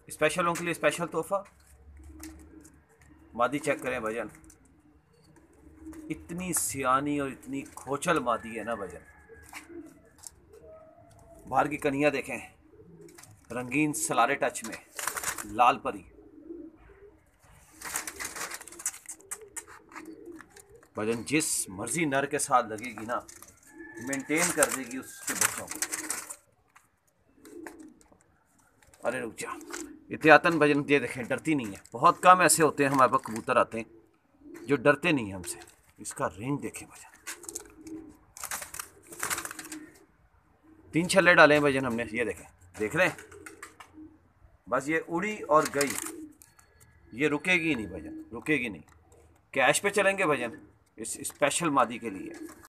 स्पेशलों के लिए स्पेशल तोहफा। मादी चेक करें भजन, इतनी सियानी और इतनी खोचल मादी है ना भजन। बाहर की कनिया देखें, रंगीन सलारे टच में, लाल परी। भजन जिस मर्जी नर के साथ लगेगी ना, मेंटेन कर देगी उसके बच्चों को। अरे रुक जा, एहतियातन भजन, ये देखें डरती नहीं है। बहुत कम ऐसे होते हैं हमारे पास कबूतर आते हैं जो डरते नहीं हैं हमसे। इसका रेंज देखें भजन, 3 छल्ले डाले हैं भजन हमने, ये देखें, देख रहे हैं। बस ये उड़ी और गई, ये रुकेगी नहीं भजन, रुकेगी नहीं। कैश पे चलेंगे भजन इस स्पेशल मादी के लिए।